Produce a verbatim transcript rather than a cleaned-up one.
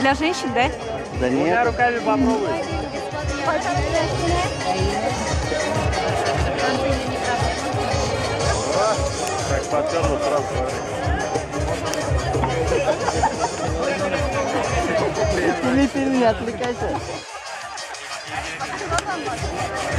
для женщин, да? Да нет. Руками попробуй. Так потерло сразу. Пили, пили, не отвлекайся.